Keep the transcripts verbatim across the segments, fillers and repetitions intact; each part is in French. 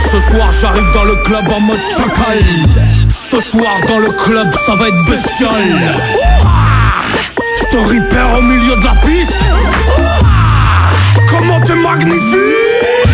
Ce soir j'arrive dans le club en mode chacal. Ce soir dans le club ça va être bestial. Je te repère au milieu de la piste. Comment t'es magnifique.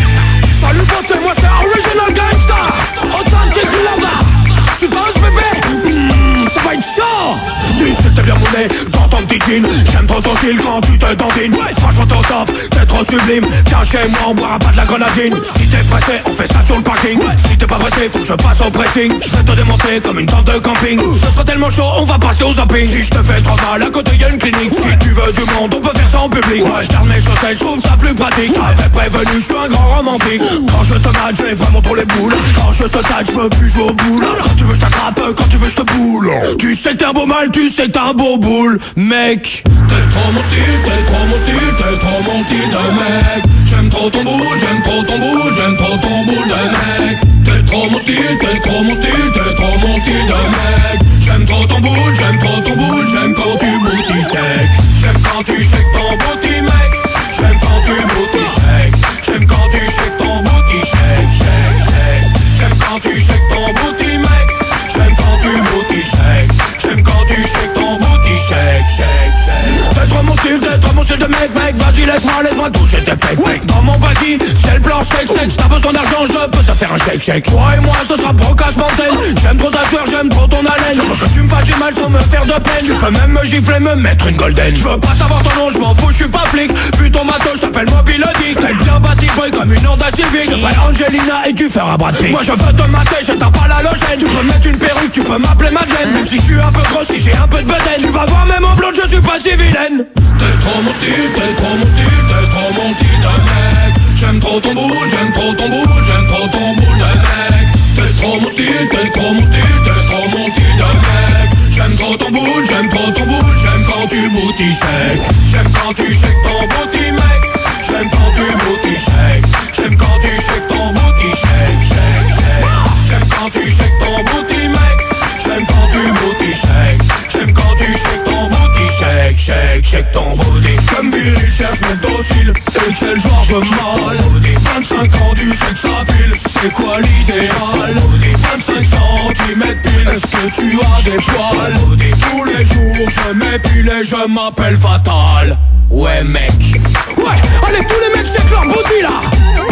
Salut beauté, moi c'est Original Gangsta. Authentic lover. Tu danses bébé, mmh, ça va être chaud. Dis que t'es bien monnaie dans ton petit jean. J'aime trop ton style quand tu te dandines. Franchement ton top, t'es trop sublime. Tiens chez moi on boira pas de la grenadine. Si t'es pressé, on fait ça sur le parking. Si t'es pas pressé, faut que je passe au pressing. Je vais te démonter comme une tente de camping. Ce sera tellement chaud, on va passer au zapping. Si je te fais trop mal, à côté y'a une clinique. Si tu veux du monde, on peut faire ça en public. Ouais, je garde mes chaussettes, je trouve ça plus pratique. T'avais prévenu, je suis un grand romantique. Quand je te match, j'ai vraiment trop les boules. Quand je te tâche, je veux plus jouer au boule. Quand tu veux, je t'attrape, quand tu veux, je te boule. Tu sais que t'es un beau mal, tu sais que t'es un beau boule. Mec, t'es trop mon style, t'es trop mon style, t'es trop mon style de mec. J'aime trop ton boule, j'aime trop ton boule, j'aime trop ton boule de mec. T'es trop mon style, t'es trop mon style, t'es trop mon style de mec. J'aime trop ton boule, j'aime trop ton boule, j'aime quand tu boutis sec. J'aime quand tu shakes ton booty mec. J'aime quand tu booty shake. J'aime quand tu shakes ton booty shake, shake, shake. J'aime quand tu shakes ton booty mec. J'aime quand tu booty shake. J'aime quand tu shakes ton booty shake, shake, shake. T'es trop mon style, t'es trop mon style de mec, mec. Vas-y laisse-moi, laisse-moi toucher tes pecs, mec. Dans mon body, c'est le plan shake, shake. T'as besoin d'argent, je peux te faire un shake, shake. Toi et moi, ce sera brocasse mortel. J'aime trop ta sueur, j'aime trop ton haleine. Je veux que tu me fasses du mal sans me faire de peine. Tu peux même me gifler, me mettre une golden. Je veux pas savoir ton nom, je m'en fous, je suis pas flic. Vu ton matos, je t'appelle Mobile Dick. T'es bien bâti, boy, comme une Honda Civic. Je ferai Angelina et tu feras Brad Pitt. Moi je veux te mater, je t'en pas l'halogène. Tu peux mettre une perruque, tu peux m'appeler Madeleine. Même si je suis un peu gros, si j'ai un peu de bedaine. Tu vas voir même en blonde, je suis pas si vilaine. T'es trop mon style, t'es trop mon style, t'es trop mon style de mec. J'aime trop ton boule, j'aime trop ton boule, j'aime trop ton boule de mec. T'es trop mon style, t'es trop mon style, t'es trop mon style de mec. J'aime trop ton boule, j'aime trop ton boule, j'aime quand tu booty shake. J'aime quand tu shakes ton booty mec. J'aime quand tu booty shake. J'aime quand tu shakes ton booty shake, shake, shake. J'aime quand tu shakes ton booty mec. J'aime quand tu booty shake. J'aime quand tu shakes ton booty shake, shake, shake ton booty. Comme viril cherche mes dociles. Et quel genre de mal. Vingt-cinq ans du sexe à pile. C'est quoi l'idéal? Vingt-cinq centimètres pile. Est-ce que tu as des poils? Tous les jours je m'épile et je m'appelle Fatal. Ouais mec. Ouais, allez tous les mecs shake leur booty là.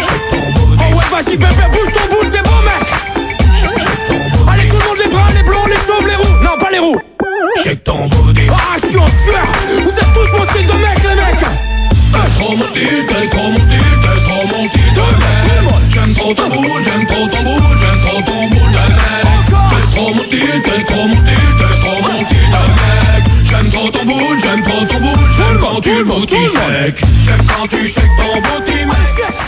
Oh ouais vas-y bébé bouge ton boule, t'es beau mec. Allez tout le monde les bras, les blonds, les chauves, les roux. Non pas les roux. Shake ton booty. Ah je suis en sueur. Vous êtes tous mon style de mec les mecs. T'es trop mon style, t'es trop mon style, t'es trop mon style de mec. J'aime trop ton boule, j'aime trop ton boule, j'aime trop ton boule de mec. T'es trop mon style, t'es trop mon style, t'es trop mon style de mec. J'aime trop ton boule, j'aime trop ton boule, j'aime quand tu booty shake. J'aime quand tu shakes ton booty mec.